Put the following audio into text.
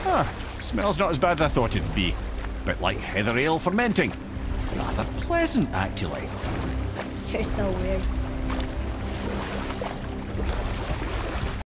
Ah, smells not as bad as I thought it'd be. Bit like heather ale fermenting. Rather pleasant, actually. You're so weird.